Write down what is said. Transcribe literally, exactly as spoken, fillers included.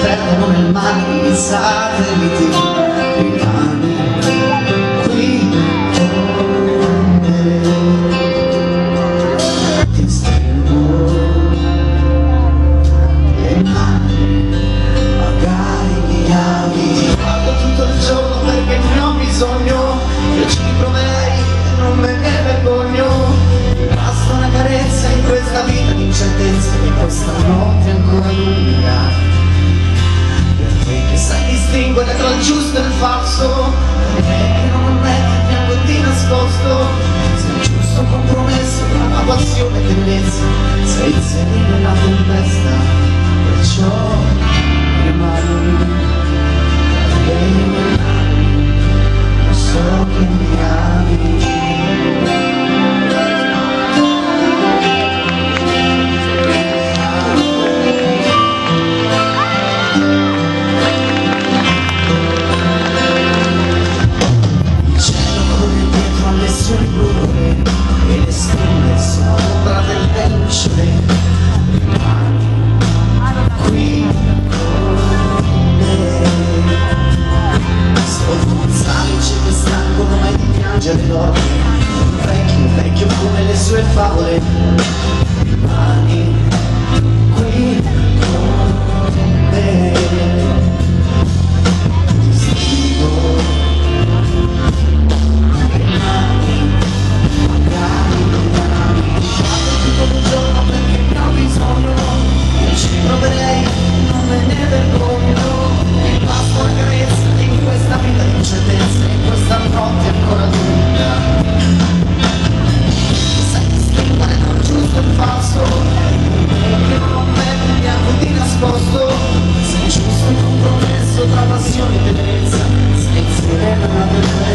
perdono nel mare di satelliti lontani. Qui con me ti stringo le mani, magari mi ami. Guardo tutto il giorno perché ne ho bisogno, io ci proverei e non me ne vergogno. Mi basta una carezza in questa vita di incertezza e questa notte ancora lunga. Sai distinguere tra il giusto e il falso, per me che non ammetto piango di nascosto. Sei il giusto compromesso tra la passione e bellezza, sei il sereno e la tempesta, perciò rimani tra le mie mani, lo so che mi ami. E le stelle sono l'ombra delle lucciole, rimani qui con me. Sotto un salice che stancono mai di piangere l'orme, un vecchio, vecchio come le sue favole, rimani qui con me. Ti scrivo proverei, non me ne vergogno. Mi basta una carezza in questa vita di incertezza, in questa notte ancora lunga. Sai distinguere tra il giusto e il falso, che non ho me bianco di nascosto. Sei giusto il compromesso tra passione e bellezza, sei serena la bellezza.